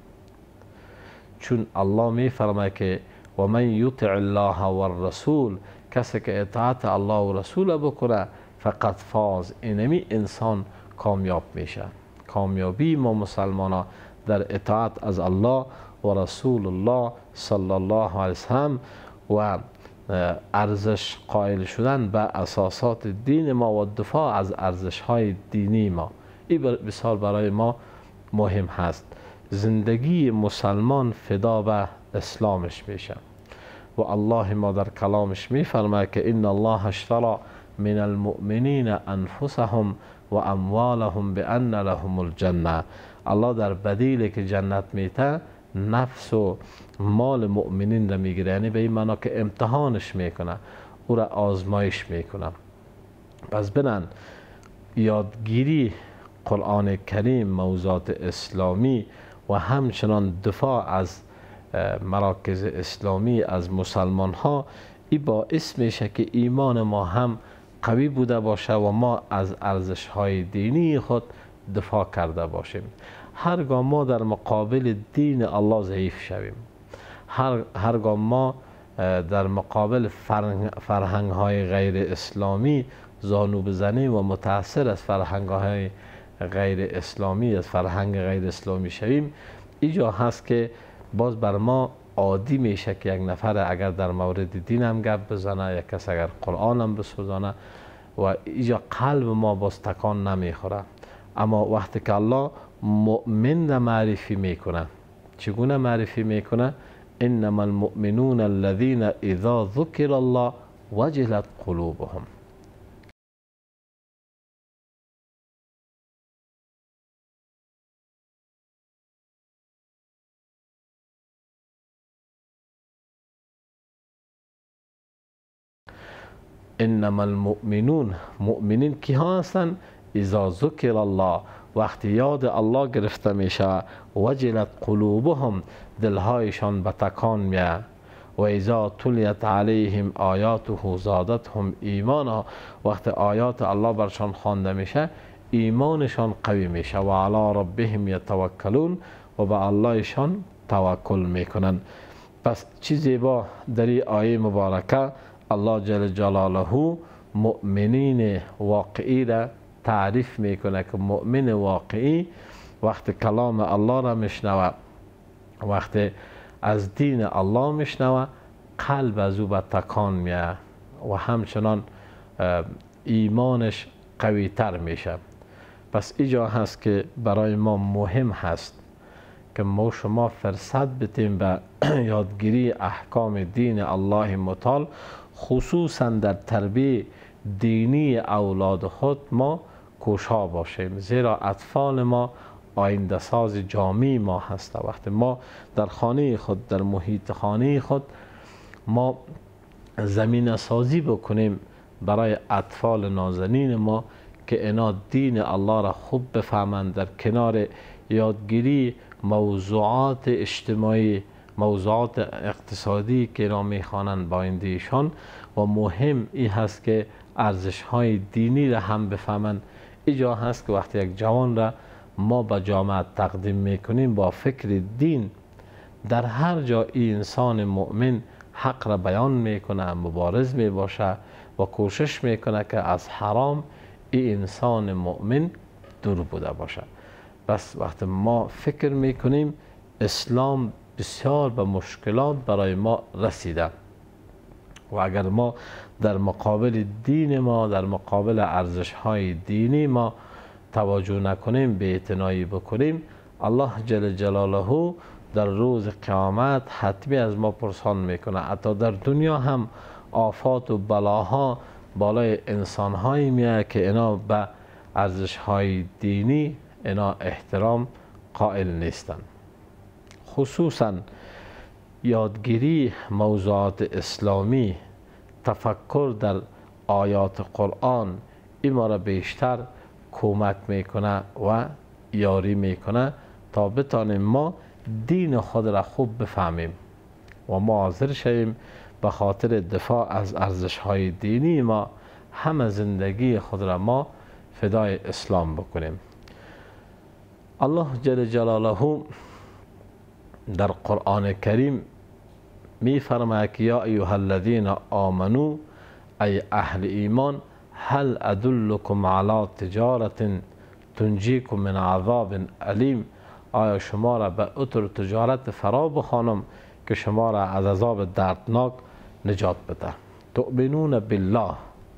چون الله میفرماید که و من یطع الله و الرسول، کسی که اطاعت الله و رسول بکنه فقط فاز، اینمی انسان کامیاب میشه. کامیابی ما مسلمان ها در اطاعت از الله و رسول الله صلی الله علیه وسلم و ارزش قائل شدن به اساسات دین ما و دفاع از ارزش های دینی ما، این بسیار برای ما مهم هست. زندگی مسلمان فدا به اسلامش میشه. و الله ما در کلامش میفرماید که ان الله اشترى من المؤمنین انفسهم و اموالهم بان لهم الجنه. الله در بدیلی که جنت میته نفس و مال مؤمنین را میگیره، یعنی به این معنا که امتحانش میکنه، او را آزمایش میکنه. پس بنن یادگیری قرآن کریم، موضوعات اسلامی و همچنان دفاع از مراکز اسلامی از مسلمان ها، این باعث میشه که ایمان ما هم قوی بوده باشه و ما از ارزش های دینی خود دفاع کرده باشیم. هرگاه ما در مقابل دین الله ضعیف شویم، هرگاه ما در مقابل فرهنگ های غیر اسلامی زانو بزنیم و متاثر از فرهنگ های غیر اسلامی، از فرهنگ غیر اسلامی شویم، اینجا هست که باز بر ما عادی میشه که یک نفر اگر در مورد دین هم گپ بزنه، یک کس اگر قرآن هم بسوزانه، و اینجا قلب ما باز تکان نمیخوره. اما وقتی که الله مؤمن را معرفی میکنه، چگونه معرفی میکنه؟ انما المؤمنون الذين اذا ذكر الله وجلت قلوبهم. انما المؤمنون، مؤمنین کی ها هستند؟ اذا ذکر الله، وقتی یاد الله گرفته میشه، وجلت قلوبهم، دلهایشان به تکان میه، و اذا تلیت علیهم آیاته زادتهم ایمانا، وقت آیات الله برشان خوانده میشه ایمانشان قوی میشه. و علی ربهم یتوکلون، و به اللهشان توکل میکنن. پس چی زیبا در این آیه مبارکه الله جل جلاله مؤمنین واقعی را تعریف میکنه که مؤمن واقعی وقتی کلام الله را میشنوه، وقتی از دین الله میشنوه، قلب از او به تکان میه و همچنان ایمانش قوی تر میشه. پس اینجا هست که برای ما مهم هست که ما شما فرصت بدیم به یادگیری احکام دین الله متعال، خصوصا در تربیت دینی اولاد خود ما کوشا باشیم، زیرا اطفال ما آینده ساز جامعه ما هست. وقتی ما در خانه خود، در محیط خانه خود ما زمین سازی بکنیم برای اطفال نازنین ما که اینا دین الله را خوب بفهمند، در کنار یادگیری موضوعات اجتماعی، موضوعات اقتصادی که اینا میخوانند با ایشان، و مهم این هست که ارزش های دینی را هم بفهمند. اینجا هست که وقتی یک جوان را ما به جامعه تقدیم میکنیم با فکر دین، در هر جا این انسان مؤمن حق را بیان میکنه، مبارز میباشه و کوشش میکنه که از حرام این انسان مؤمن دور بوده باشه. بس وقتی ما فکر میکنیم اسلام بسیار به مشکلات برای ما رسیده و اگر ما در مقابل دین ما، در مقابل ارزش های دینی ما توجه نکنیم، بی‌اعتنایی بکنیم، الله جل جلاله در روز قیامت حتمی از ما پرسان میکنه. حتی در دنیا هم آفات و بلاها بالای انسان هایی میاد که اینا به ارزش های دینی اینا احترام قائل نیستند. خصوصا یادگیری موضوعات اسلامی، تفکر در آیات قرآن، این ما را بیشتر کمک میکنه و یاری میکنه تا بتانیم ما دین خود را خوب بفهمیم و ما حاضر شویم به خاطر دفاع از ارزش های دینی ما همه زندگی خود را ما فدای اسلام بکنیم. الله جل جلاله در قرآن کریم می فرماید که یا ایها الذین آمنو، ای اهل ایمان، هل ادلکم علی تجارت تنجیکم من عذاب علیم، آیا شما را به اطر تجارت فرا بخوانم که شما را از عذاب دردناک نجات بده. تؤمنون بالله،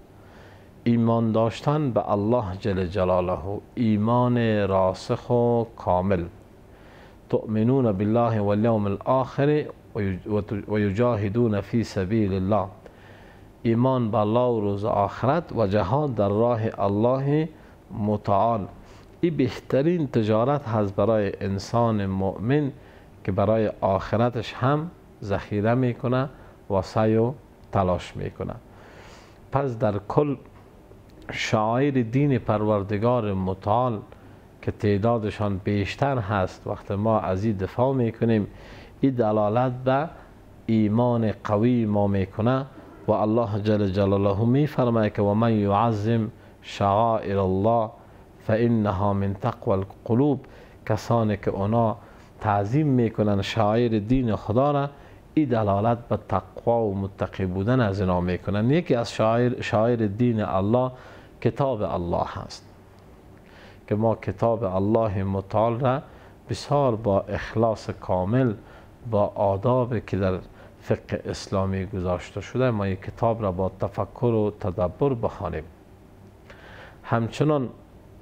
ایمان داشتن به الله جل جلاله، ایمان راسخ و کامل. تؤمنون بالله والیوم الاخر و یجاهدون فی سبیل الله، ایمان به الله و روز آخرت و جهاد در راه الله متعال. این بهترین تجارت هست برای انسان مؤمن که برای آخرتش هم ذخیره میکنه و سعی و تلاش میکنه. پس در کل شعائر دین پروردگار متعال که تعدادشان بیشتر هست، وقتی ما از این دفاع میکنیم، این دلالت به ایمان قوی ما میکنه و الله جل جلاله میفرماید که و من یعظم شعائر الله فانها من تقوى القلوب، کسانی که اونا تعظیم میکنن شعائر دین خدا را، این دلالت به تقوا و متقی بودن از اینا میکنن. یکی از شعائر دین الله کتاب الله هست که ما کتاب الله متعال را بسیار با اخلاص کامل، با آداب که در فقه اسلامی گذاشته شده، ما یک کتاب را با تفکر و تدبر بخوانیم. همچنان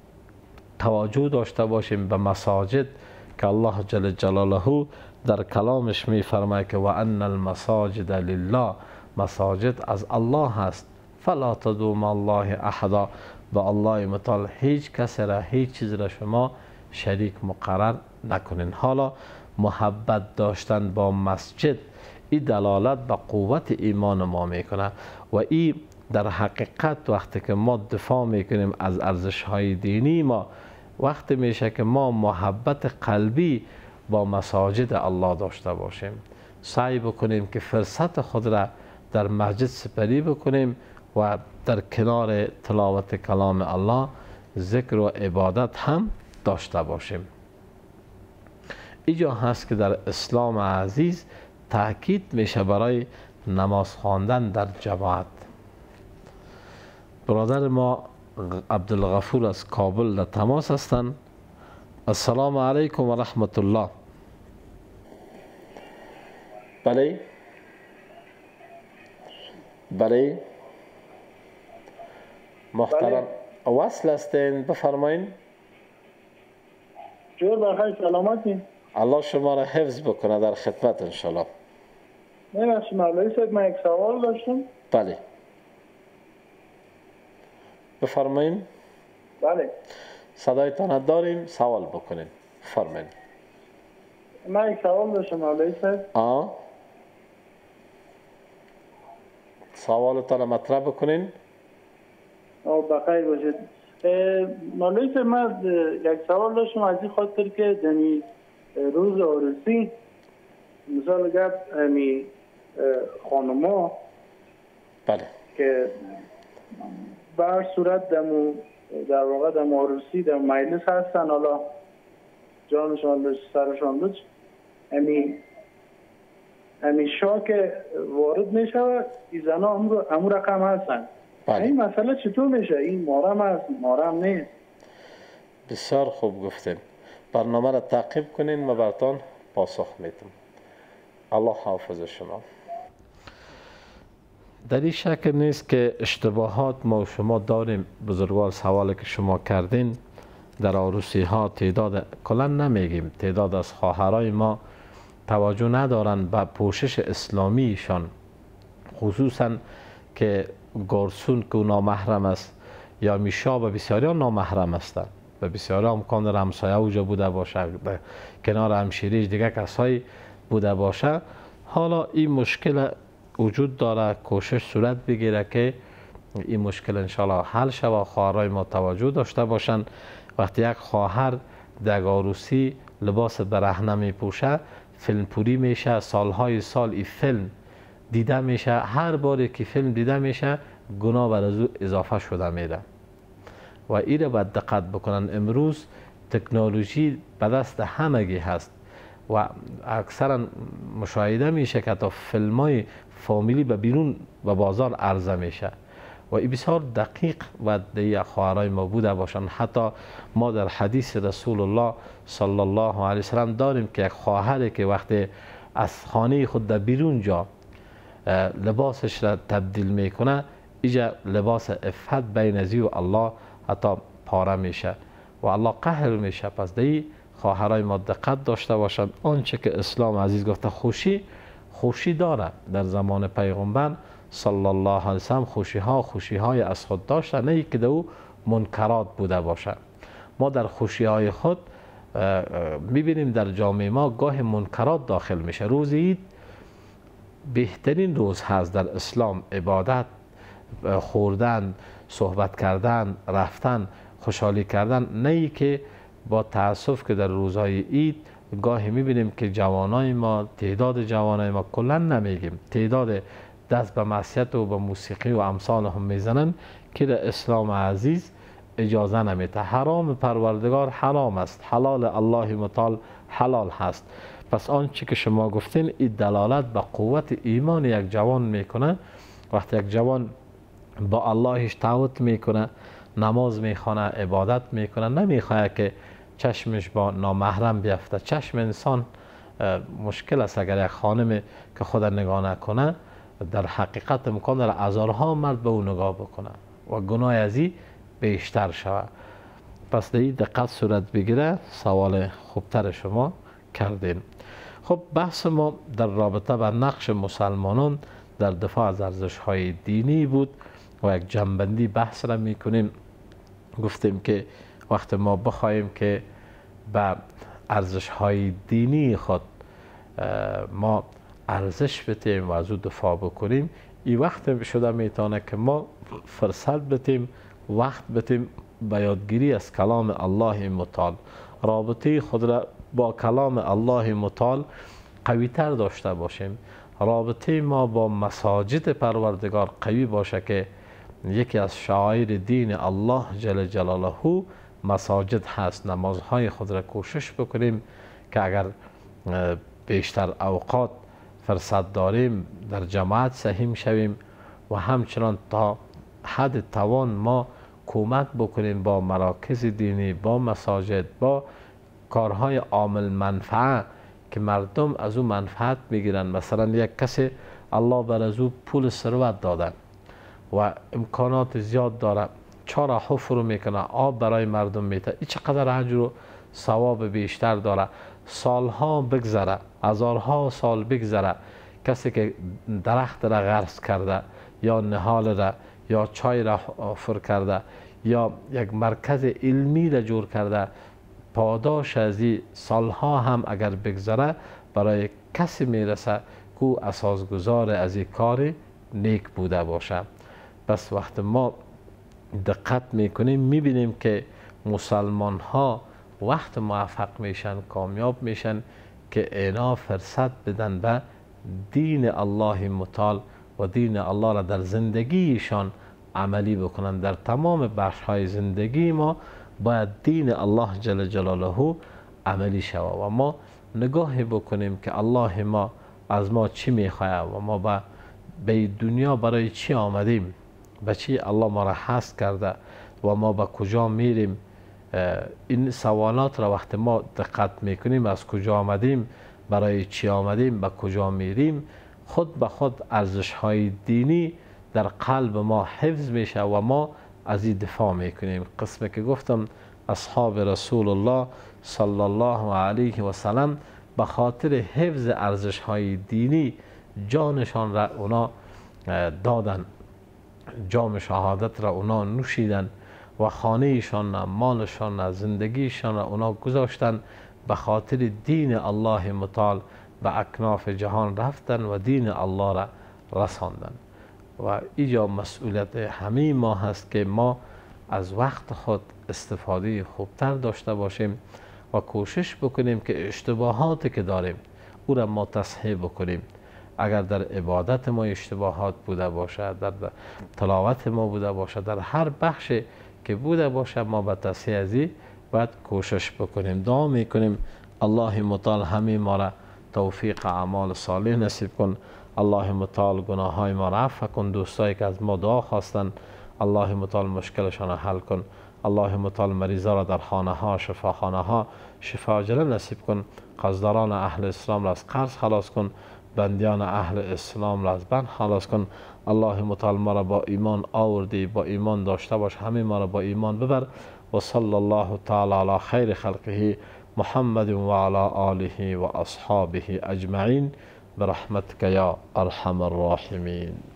توجه داشته باشیم به مساجد که الله جل جلاله در کلامش می فرماید که و ان المساجد لله، مساجد از الله هست، فلا تدعوا مع الله احدا، با الله متعال هیچ کس را، هیچ چیز را شما شریک مقرر نکنین. حالا محبت داشتن با مسجد، این دلالت به قوت ایمان ما میکنه و این در حقیقت وقتی که ما دفاع میکنیم از ارزش های دینی ما، وقتی میشه که ما محبت قلبی با مساجد الله داشته باشیم. سعی بکنیم که فرصت خود را در مسجد سپری بکنیم و در کنار تلاوت کلام الله ذکر و عبادت هم داشته باشیم. اینجا هست که در اسلام عزیز تاکید میشه برای نماز خواندن در جماعت. برادر ما عبدالغفور از کابل در تماس هستند. السلام علیکم و رحمت الله. بله بله محترم وصل هستین، بفرمایین. جور بخیر، سلامتی. الله شما را حفظ بکنه، در خدمت انشالله. نمیشه مولوی صاحب، من یک سوال داشتم. بله بفرمایین. بله صدایتان داریم، سوال بکنین. بفرمایین. من یک سوال داشتم مولوی صاحب. سوالتان مطرح بکنین. بخیر باشید. مولوی صاحب، من یک سوال داشتم از این خاطر که دمی روز عروسی مثال گفت خانما بله که بر صورت دمو در واقع دمو عروسی در مجلس هستن، حالا جانشان داشت سرشان داشت شاه که وارد می شود این زنا همون رقم هستن. بله. این مسئله چطور میشه؟ این محرم است محرم نیست؟ بسیار خوب گفتیم. برنامه را تعقیب کنین، ما براتون پاسخ میدم. الله حافظ شما. در این شک نیست که اشتباهات ما و شما داریم. بزرگوار سوالی که شما کردین در عروسی ها تعداد کلا نمیگیم، تعداد از خواهرای ما توجه ندارن به پوشش اسلامیشان، خصوصا که گرسون که نامحرم است یا میشا به بسیاری نامحرم هستند. به بسیاری امکان داره همسایه اوجا بوده باشه، کنار همشیریش دیگه کسایی بوده باشه. حالا این مشکل وجود داره، کوشش صورت بگیره که این مشکل انشالله حل شود. خواهرای ما توجه داشته باشن. وقتی یک خواهر در عروسی لباس برهنه می پوشه، فیلم پوری میشه، سالهای سال این فیلم دیده میشه، هر باری که فیلم دیده میشه گناه بر از او اضافه شده میره و این را باید دقت بکنن. امروز تکنولوژی به دست همگی هست و اکثرا مشاهده میشه که تا فیلم های فامیلی به بیرون و بازار عرضه میشه و این بسیار دقیق و دیگه خواهرای ما بوده باشن. حتی ما در حدیث رسول الله صلی الله علیه وسلم داریم که یک خواهری که وقتی از خانه خود در بیرون جا لباسش را تبدیل میکنه، اینجا لباس عفت بین ازی و الله حتی پاره میشه و الله قهر میشه. پس دی خواهرای ما دقت داشته باشند. آنچه که اسلام عزیز گفته خوشی داره. در زمان پیغمبر صلی الله علیه وسلم خوشی های از خود داشته، نه که در او منکرات بوده باشه. ما در خوشی های خود میبینیم در جامعه ما گاه منکرات داخل میشه. روز عید بهترین روز هست در اسلام. عبادت، خوردن، صحبت کردن، رفتن، خوشحالی کردن، نه که با تاسف که در روزهای عید گاهی میبینیم که جوانای ما، تعداد جوانای ما کلا نمیگیم، تعداد دست به معصیت و به موسیقی و امثال هم میزنن که در اسلام عزیز اجازه نمیده. حرام پروردگار حرام است، حلال الله متعال حلال هست. پس آنچه که شما گفتین این دلالت به قوت ایمان یک جوان میکنه. وقتی یک جوان با اللهش تعهد میکنه، نماز میخونه، عبادت میکنه، نمیخواد که چشمش با نامحرم بیفته. چشم انسان مشکل است. اگر یک خانم که خود نگاه نکنه، در حقیقت امکان داره هزارها مرد به او نگاه بکنه و گناه از این بیشتر شود. پس در این دقت صورت بگیره. سوال خوبتر شما کردین. خب بحث ما در رابطه با نقش مسلمانان در دفاع از ارزش‌های دینی بود و یک جنبندی بحث را میکنیم. گفتیم که وقت ما بخوایم که به ارزش‌های دینی خود ما ارزش بدیم و از او دفاع بکنیم، این وقت شده میتونه که ما فرصت بدیم، وقت بدیم به یادگیری از کلام الله متعال. رابطه خود را با کلام الله متعال قوی تر داشته باشیم، رابطه ما با مساجد پروردگار قوی باشه که یکی از شعائر دین الله جل جلاله مساجد هست. نمازهای خود را کوشش بکنیم که اگر بیشتر اوقات فرصت داریم در جماعت سهیم شویم و همچنان تا حد توان ما کمک بکنیم با مراکز دینی، با مساجد، با کارهای عامل منفعه که مردم از او منفعت میگیرن. مثلا یک کسی الله بر از او پول ثروت داده و امکانات زیاد داره، 4 حفر میکنه، آب برای مردم میده، این چقدر اجر و ثواب بیشتر داره. سالها بگذره، هزارها سال بگذره، کسی که درخت را غرس کرده یا نهال را یا چای را حفر کرده یا یک مرکز علمی را جور کرده، پاداش از این سالها هم اگر بگذره برای کسی میرسه که اساسگزار از این کار نیک بوده باشه. پس وقت ما دقت میکنیم میبینیم که مسلمان ها وقت موفق میشن، کامیاب میشن که اینا فرصت بدن به دین الله متعال و دین الله را در زندگیشان عملی بکنن. در تمام بخش های زندگی ما باید دین الله جل جلاله عملی شود و ما نگاهی بکنیم که الله ما از ما چی میخواهد و ما به دنیا برای چی آمدیم، به چی الله ما را هست کرده و ما به کجا میریم. این سوالات را وقتی ما دقت میکنیم، از کجا آمدیم، برای چی آمدیم، به کجا میریم، خود به خود ارزش های دینی در قلب ما حفظ میشه و ما از این دفاع میکنیم. قسمی که گفتم اصحاب رسول الله صلی الله علیه و سلم به خاطر حفظ ارزش های دینی جانشان را اونا دادن، جام شهادت را اونا نوشیدن و خانهشان، مالشان، زندگیشان را اونا گذاشتن به خاطر دین الله متعال به اکناف جهان رفتن و دین الله را رساندن. و اینجا مسئولیت همه ما هست که ما از وقت خود استفاده خوبتر داشته باشیم و کوشش بکنیم که اشتباهاتی که داریم او را ما تصحیح بکنیم. اگر در عبادت ما اشتباهات بوده باشد، در تلاوت ما بوده باشد، در هر بخش که بوده باشد، ما به تصحیح ازی باید کوشش بکنیم. دعا میکنیم الله متعال همه ما را توفیق اعمال صالح نصیب کن. الله متعال گناه های ما را عفو کن. دوستایی که از ما دعا خواستن الله متعال مشکلشان را حل کن. الله متعال مریضا را در خانه ها، شفاخانه ها شفا عاجله نصیب کن. قرضداران اهل اسلام را از قرض خلاص کن. بندیان اهل اسلام را از بند خلاص کن. الله متعال ما را با ایمان آوردی، با ایمان داشته باش، همه ما را با ایمان ببر. و صلی الله تعالی علی خیر خلقه محمد و علی آله و اصحابه اجمعین برحمتك یا ارحم الراحمین.